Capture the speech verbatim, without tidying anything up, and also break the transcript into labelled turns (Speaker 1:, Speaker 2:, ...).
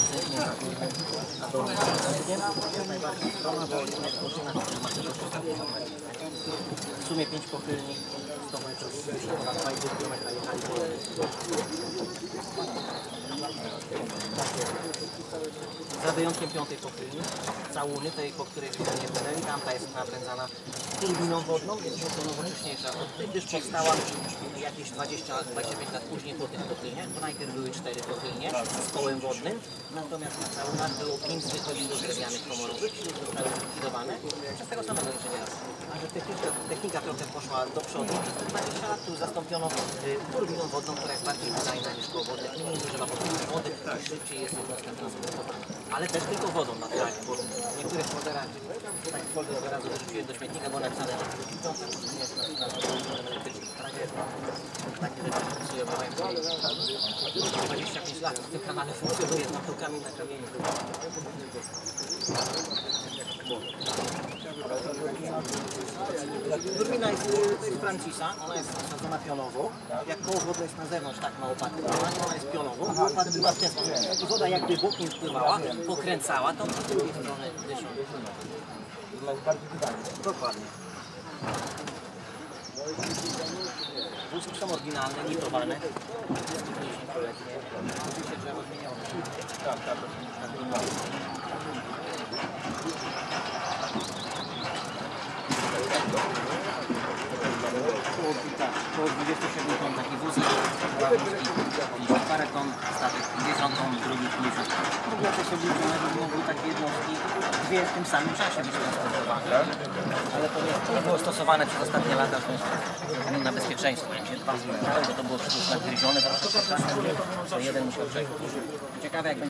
Speaker 1: a dolny najbardziej strona, bo jest maszyna, która ma tylko w sumie pięć pochylni, sto metrów, dwa i pół kilometra jechali po za wyjątkiem piątej pochylni, całuny, tej, po której nie płynęli, tamta jest napędzana turbiną wodną, jest mocno nowocześniejsza. Gdyż powstała jakieś dwadzieścia dwadzieścia pięć lat później po tych pochylniach, bo najpierw były cztery pochylnie z kołem wodnym, natomiast na całunach było pięć zwykłych do drewnianych komorowych, zostały zlikwidowane przez tego samego inżyniera. A że technika, technika trochę poszła do przodu, przez te dwadzieścia lat tu zastąpiono y, turbiną wodną, która jest bardziej wydajna niż koło wodne, mniej zużywa popływu wody i szybciej jest jednostka transportowana. Ale też tylko wodą naturalnie, bo w niektórych folderach, tak folder od razu wyrzuciłem do śmietnika, bo napisane, że jest na elektrycznym. Takie rzeczy funkcjonują, bo dwadzieścia pięć lat w tym kanale funkcjonuje z natokami na kamieniu. Turbina jest z Francisa, ona jest osadzona pionowo. Jak koło wodne jest na zewnątrz, tak ma opadkę, ona jest pionowo. Opadek była w ten sposób. I woda jakby bokiem wpływała, pokręcała tą z drugiej strony dyszą. Dokładnie. Wózki są oryginalne, nitowane. pięćdziesięcioletnie. Oczywiście drzewo zmienione. Tak, tak. Około dwadzieścia siedem ton taki wózek, dwa wózki, pięćdziesiąt parę ton, statek pięćdziesiąt ton, drugi pięćdziesiąt. W ogóle to sobie żeby mogły takie jednostki dwie w tym samym czasie być transportowane. Ale to nie było stosowane przez ostatnie lata na bezpieczeństwo. Jak się dwa zły, bo to było przecież nagryzione, to jeden musiał przejść. Ciekawe jak